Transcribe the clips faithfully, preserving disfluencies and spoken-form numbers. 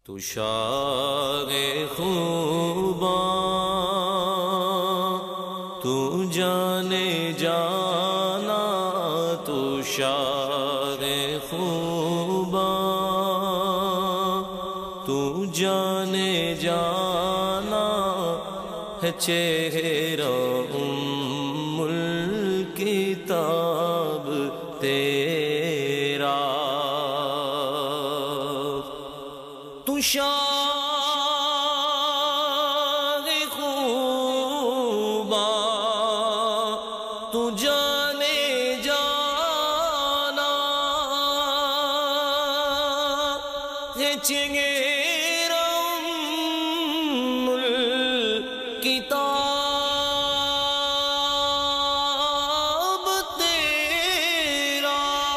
تو شاہ خوباں تو جانے جانا، تو شاہ خوباں تو جانے جانا ہے، چہرہ ام الکتاب تیرا۔ تو شاہ خوباں تو جانے جانا ہے، چہرہ ام الکتاب تیرا۔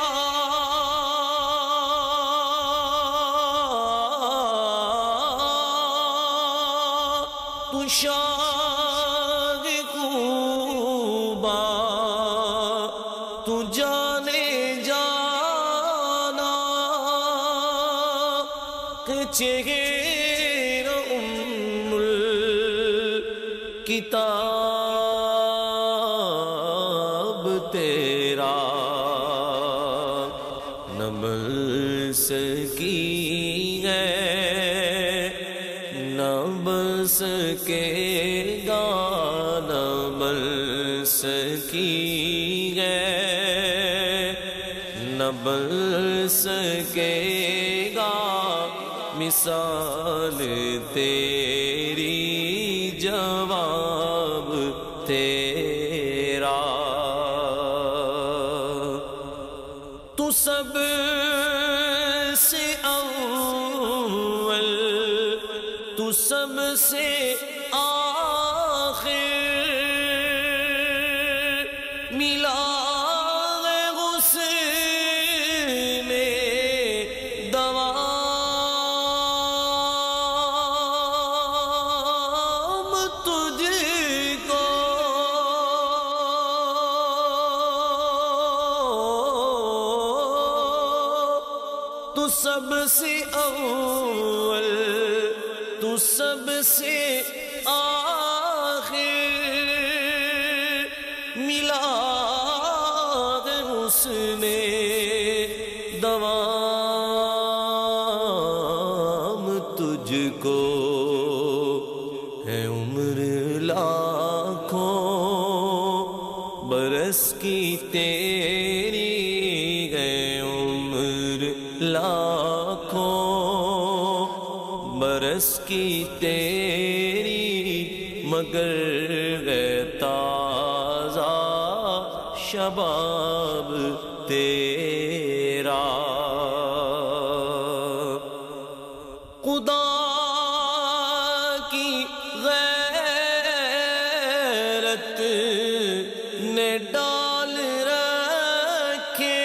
تو شاہ خوباں تو جانے جانا کہ چہرہ ام الکتاب تیرا۔ نہ بن سکی ہے نہ بن سکے گا، نہ بن سکی ہے نہ بن سکے گا، مثال تیری جواب تیرا۔ تو سب سے اول تو سب سے آخر، ملا ہے حسن دوام تجھ کو۔ تو سب سے اول تو سب سے آخر، ملا ہے حسن دوام تجھ کو۔ ہے عمر لاکھوں برس کی تیری، ہے عمر لاکھوں برس کی تیری، مگر ہے تازہ شباب تیرا۔ خدا کی غیرت نے ڈال رکھے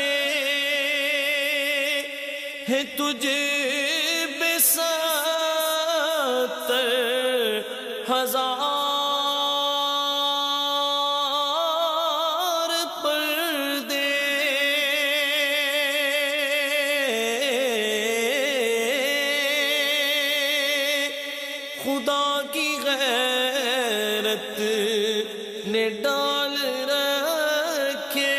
ہے تجھے بے ستر ہزار پردے۔ خدا کی غیرت نے ڈال رکھے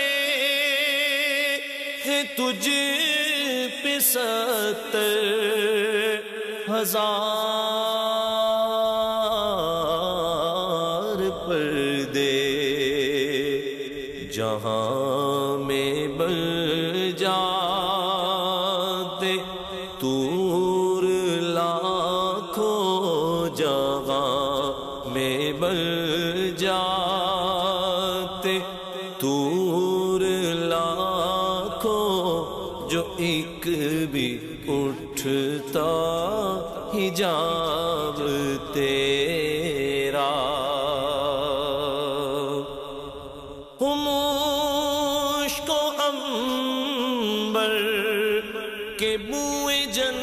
ہے تجھ پہ ستر ہزار پردے۔ جہاں میں بل جاتے تور لاکھوں، جہاں میں بل جاتے تور لاکھوں، جو ایک بھی اٹھتا حجاب تیرا۔ مشک و عنبر کے بوئے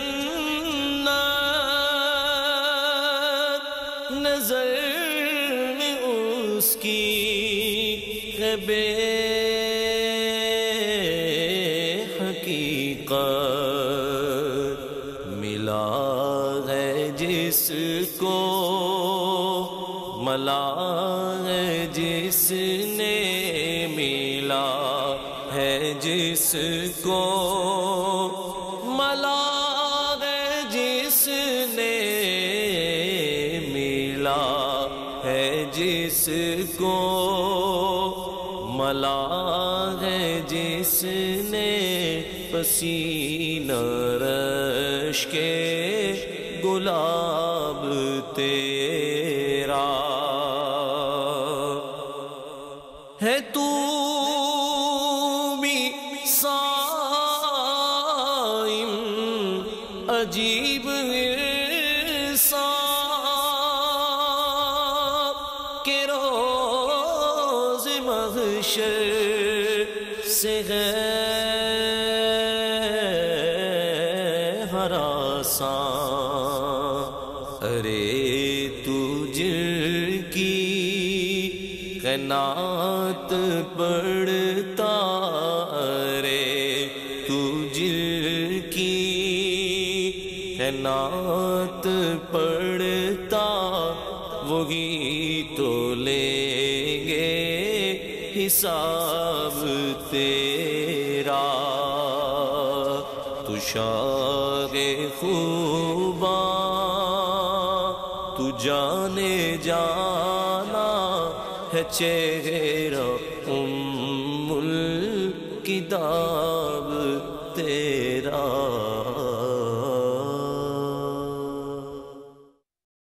جنت، نظر میں اس کی ہے بے حقیقت، ملا جس کو ملا ہے جس نے ملا ہے جس کو ملا ہے جس نے ملا ہے جس کو ملا ہے جس نے پسینہ رش کے گلاب تیرا ہے تو بھی صائم عجیب ورثہ کہ روز محشر سے ہے ہراساں ارے تجھ کی قنات پڑھتا ارے تجھ کی قنات پڑھتا وہی تو لیں گے حساب تیرا تو شاہ خوباں تو جانے جانا ہے چہرہ ام الکتاب تیرا